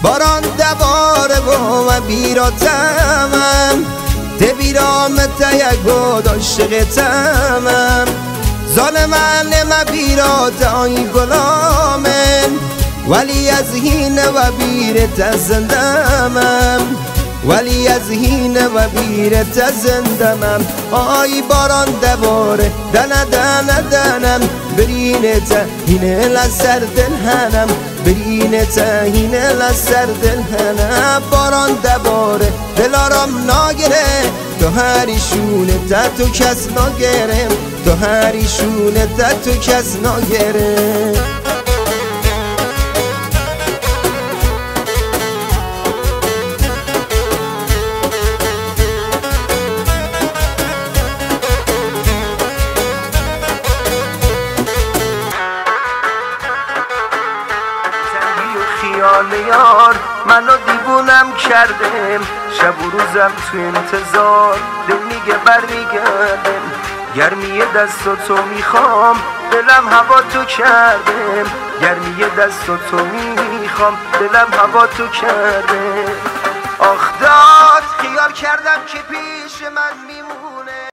باران دواره و بیراتمم تبیرامت یکو داشتغتمم ظالمان نما بیرات آی گلامن ولی از هینه و بیرت زندمم ولی از هینه و بیرت زندمم آی باران دواره دنه دنه دنم برینت هینه لسر دل هنم برینت هینه لسر دل هنم باران دواره دل آرام ناگره تو هریشونه تا تو کس ناگرم تو هریشونه تا تو کس ناگرم خیال یار منو دیوونم کردم شب و روزم تو انتظار دل میگه برمیگردم گرمی دستاتو میخوام دلم هوا تو کردم گرمی دستاتو میخوام دلم هوا تو کردم آخ داد خیال کردم که پیش من میمون